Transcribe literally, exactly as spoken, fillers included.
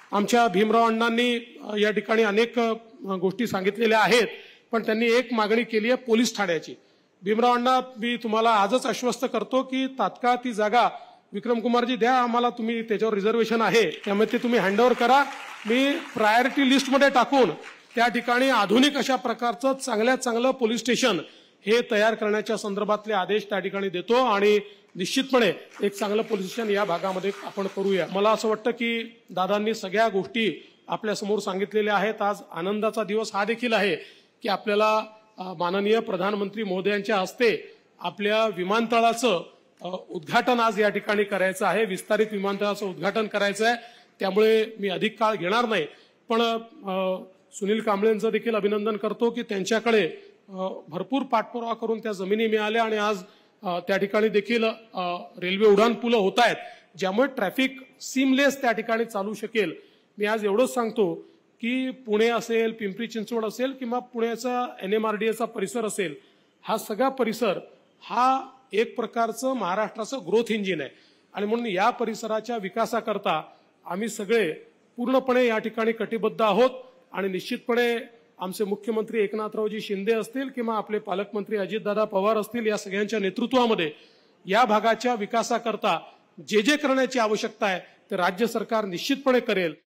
आमच्या भीमराव अण्णांनी या ठिकाणी अनेक गोष्टी सांगितलेल्या आहेत, पण त्यांनी एक मागणी केली आहे पोलीस ठाण्याची। भीमराव अण्णा, मी तुम्हाला आजच आश्वस्त करतो की तात्काळ ती जागा विक्रमकुमारजी द्या आम्हाला, तुम्ही त्याच्यावर रिझर्वेशन आहे त्यामुळे ते तुम्ही हँडओव्हर करा। मी प्रायोरिटी लिस्टमध्ये टाकून त्या ठिकाणी आधुनिक अशा प्रकारचं चांगल्यात चांगलं पोलीस स्टेशन हे तयार करण्याच्या संदर्भातले आदेश त्या ठिकाणी देतो आणि निश्चितपणे एक चांगलं पोलीस स्टेशन या भागामध्ये आपण करूया। मला असं वाटतं की दादांनी सगळ्या गोष्टी आपल्या समोर सांगितलेल्या आहेत। आज आनंदाचा दिवस हा देखील आहे की आपल्याला माननीय प्रधानमंत्री महोदयांच्या हस्ते आपल्या विमानतळाचं उद्घाटन आज या ठिकाणी करायचं आहे, विस्तारित विमानतळाचं उद्घाटन करायचं आहे। त्यामुळे मी अधिक काळ घेणार नाही, पण सुनील कांबळेंचं देखील अभिनंदन करतो की त्यांच्याकडे भरपूर पाठपुरावा करून त्या जमिनी मिळाल्या आणि आज त्या ठिकाणी देखील रेल्वे उड्डाण पुलं होत आहेत, ज्यामुळे ट्रॅफिक सीमलेस त्या ठिकाणी चालू शकेल। मी आज एवढंच सांगतो की पुणे असेल, पिंपरी चिंचवड असेल किंवा पुण्याचा एन एम आर डी एचा परिसर असेल, हा सगळा परिसर हा एक प्रकारचं महाराष्ट्राचं ग्रोथ इंजिन आहे आणि म्हणून या परिसराच्या विकासाकरता आम्ही सगळे पूर्णपणे या ठिकाणी कटिबद्ध आहोत आणि निश्चितपणे आमचे मुख्यमंत्री एकनाथरावजी शिंदे असतील किंवा आपले पालकमंत्री अजितदादा पवार असतील, या सगळ्यांच्या नेतृत्वामध्ये या भागाच्या विकासाकरता जे जे करण्याची आवश्यकता आहे ते राज्य सरकार निश्चितपणे करेल।